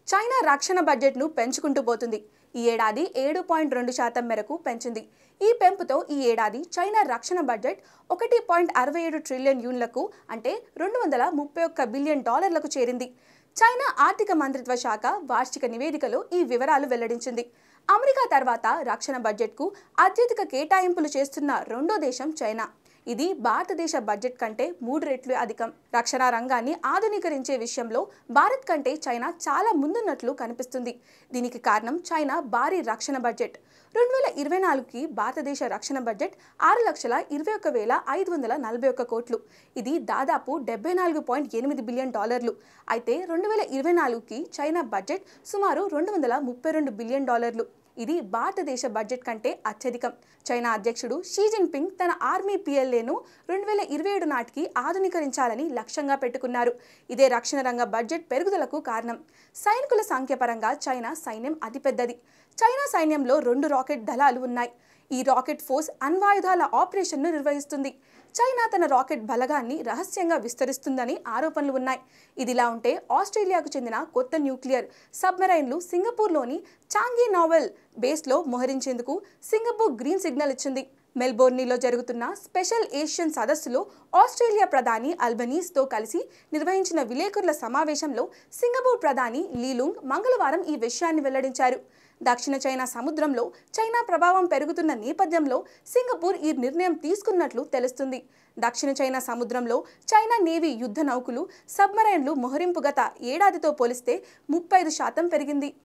China రక్షణ బడ్జెట్ను పెంచుకుంటూ పోతుంది. ఈ ఏడాది 7.2% మేరకు పెంచింది. ఈ పెంపుతో ఈ ఏడాది చైనా రక్షణ బడ్జెట్ 1.67 ట్రిలియన్ యూన్లకు అంటే $231 బిలియన్ చేరింది. చైనా ఆర్థిక మంత్రిత్వ శాఖ వార్షిక నివేదికలో ఈ వివరాలు వెల్లడించింది. అమెరికా తర్వాత రక్షణ బడ్జెట్కు అత్యధిక కేటాయింపులు చేస్తున్న రెండో దేశం చైనా. ఇది భారతదేశ బడ్జెట్ కంటే 3 రెట్లు అధికం. రక్షణ రంగాన్ని ఆధునీకరించే విషయంలో భారత్ కంటే చైనా చాలా ముందున్నట్లు కనిపిస్తుంది. దీనికి కారణం చైనా భారీ రక్షణ బడ్జెట్. 2024కి భారతదేశ రక్షణ బడ్జెట్ 6,21,541 కోట్లు. ఇది దాదాపు $74.8 బిలియన్. అయితే 2024కి చైనా బడ్జెట్ సుమారు $232 బిలియన్. ఇది భారతదేశ బడ్జెట్ కంటే అత్యధికం. చైనా అధ్యక్షుడు షీ జిన్పింగ్ తన ఆర్మీ PLAను 2027 నాటికి ఆధునీకరించాలని లక్ష్యంగా పెట్టుకున్నారు. ఇదే రక్షణ రంగ బడ్జెట్ పెరుగుదలకు కారణం. సైనికుల సంఖ్య పరంగా చైనా సైన్యం అతిపెద్దది. చైనా సైన్యంలో 2 రాకెట్ దళాలు ఉన్నాయి. ఈ రాకెట్ ఫోర్స్ అణ్వాయుధాల ఆపరేషన్ను నిర్వహిస్తుంది. చైనా తన రాకెట్ బలగాన్ని రహస్యంగా విస్తరిస్తుందని ఆరోపణలు ఉన్నాయి. ఇదిలా ఉంటే ఆస్ట్రేలియాకు చెందిన కొత్త న్యూక్లియర్ సబ్మెరైన్లు సింగపూర్లోని చాంగి నావెల్ బేస్లో మోహరించేందుకు సింగపూర్ గ్రీన్ సిగ్నల్ ఇచ్చింది. మెల్బోర్న్లో జరుగుతున్న స్పెషల్ ఏషియన్ సదస్సులో ఆస్ట్రేలియా ప్రధాని అల్బనీస్తో కలిసి నిర్వహించిన విలేకరుల సమావేశంలో సింగపూర్ ప్రధాని లీలుంగ్ మంగళవారం ఈ విషయాన్ని వెల్లడించారు. దక్షిణ చైనా సముద్రంలో చైనా ప్రభావం పెరుగుతున్న నేపథ్యంలో సింగపూర్ ఈ నిర్ణయం తీసుకున్నట్లు తెలుస్తుంది. దక్షిణ చైనా సముద్రంలో చైనా నేవీ యుద్ధ నౌకలు, సబ్మెరైన్లు మోహరింపు గత ఏడాదితో పోలిస్తే 35% పెరిగింది.